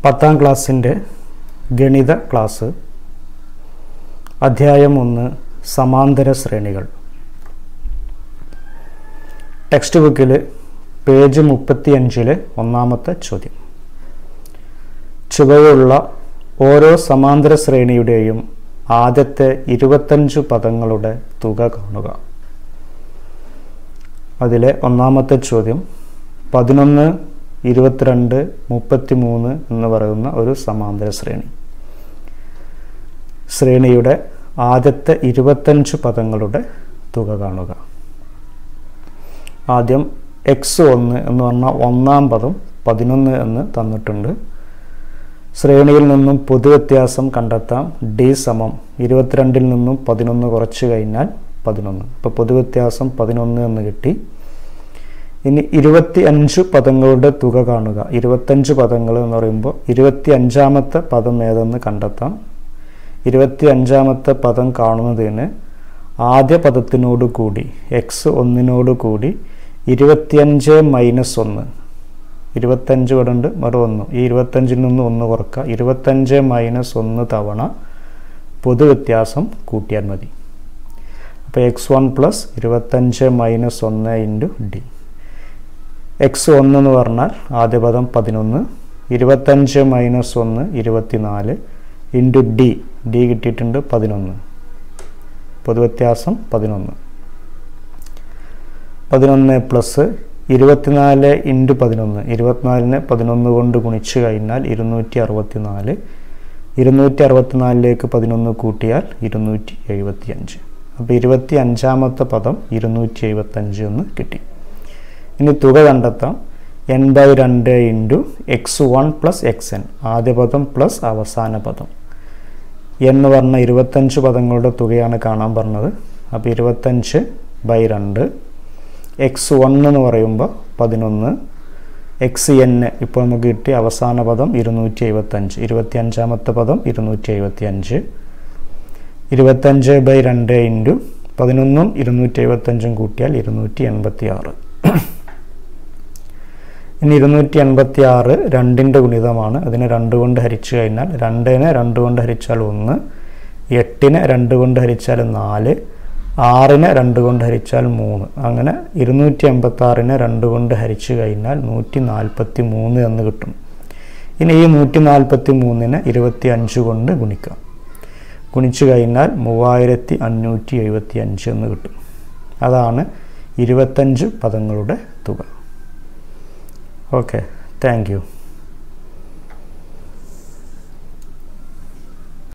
10ാം ക്ലാസ്സിൻ്റെ ഗണിത ക്ലാസ് അധ്യായം 1 സമാന്തര ശ്രേണികൾ. ടെക്സ്റ്റ് ബുക്കിൽ പേജ് 35 ഒന്നാമത്തെ ചോദ്യം. ചുവയുള്ള ഓരോ സമാന്തര ശ്രേണിയുടെയും ആദ്യത്തെ 25 പദങ്ങളുടെ തുക കാണുക. അതിലെ ഒന്നാമത്തെ ചോദ്യം 11, 22, 33 എന്ന് പറയുന്ന ഒരു സമാന്തര ശ്രേണി. ശ്രേണിയുടെ ആദ്യത്തെ 25 പദങ്ങളുടെ തുക കാണുക. ആദ്യം x1 എന്ന് പറഞ്ഞാൽ ഒന്നാം പദം 11 എന്ന് തന്നിട്ടുണ്ട്. ശ്രേണിയിൽ നിന്നും പൊതുവ്യത്യാസം കണ്ടെത്താം. d സമം 22 നിന്നും 11 കുറച്ച് കഴിഞ്ഞാൽ 11. അപ്പോൾ പൊതുവ്യത്യാസം 11 എന്ന് കിട്ടി. ഇനി 25 പദങ്ങളുടെ തുക കാണുക. 25 പദങ്ങൾ എന്ന് പറയുമ്പോൾ 25ാമത്തെ പദം ഏതെന്ന് കണ്ടെത്താം. 25ാമത്തെ പദം കാണുന്നതിന് ആദ്യ പദത്തിനോട് കൂടി x1 കൂടി 25 മൈനസ് 1, 25 ഇവിടെ ഉണ്ട്, മറു 1, ഈ 25ൽ നിന്ന് 1 കുറക്കുക. 25 മൈനസ് 1 തവണ പൊതുവ്യത്യാസം കൂട്ടിയാൽ മതി. അപ്പോൾ x1 plus 25 minus 1 into d. x1 എന്ന് പറഞ്ഞാൽ ആദ്യ പദം 11, 25 മൈനസ് 1 24 ഇൻറ്റു d കിട്ടിയിട്ടുണ്ട് 11. പൊതുവ്യത്യാസം 11. 11 പ്ലസ് 24 ഇൻറ്റു 11, 24നെ 11 കൊണ്ട് ഗുണിച്ച് കഴിഞ്ഞാൽ 264. 264ലേക്ക് 11 കൂട്ടിയാൽ 275. അപ്പോൾ 25ാമത്തെ പദം 275 എന്ന് കിട്ടി. ഇനി തുക കണ്ടെത്താം. n/2 into x1 plus xn, ആദ്യ പദം പ്ലസ് അവസാന പദം. എന്ന് പറഞ്ഞ 25 പദങ്ങളുടെ തുകയാണ് കാണാൻ പറഞ്ഞത്. അപ്പോൾ 25/2. x1 എന്ന് പറയുമ്പോൾ 11, xn ഇപ്പോൾ നമുക്ക് കിട്ടി അവസാന പദം 275, 25ാമത്തെ പദം 275. 25/2 ഇൻറ്റു 11ഉം 275ഉം കൂട്ടിയാൽ 286. ഇനി 286 2ൻ്റെ ഗുണിതമാണ്. അതിനെ 2 കൊണ്ട് ഹരിച്ചു കഴിഞ്ഞാൽ 2നെ 2 കൊണ്ട് ഹരിച്ചാൽ 1, 8നെ 2 കൊണ്ട് ഹരിച്ചാൽ 4, 6നെ 2 കൊണ്ട് ഹരിച്ചാൽ 3. അങ്ങനെ 286നെ 2 കൊണ്ട് ഹരിച്ചു കഴിഞ്ഞാൽ 143 എന്ന് കിട്ടും. ഇനി ഈ 143നെ 25 കൊണ്ട് ഗുണിക്കാം. ഗുണിച്ചു കഴിഞ്ഞാൽ 3575 എന്ന് കിട്ടും. അതാണ് 25 പദങ്ങളുടെ തുക. Okay, thank U.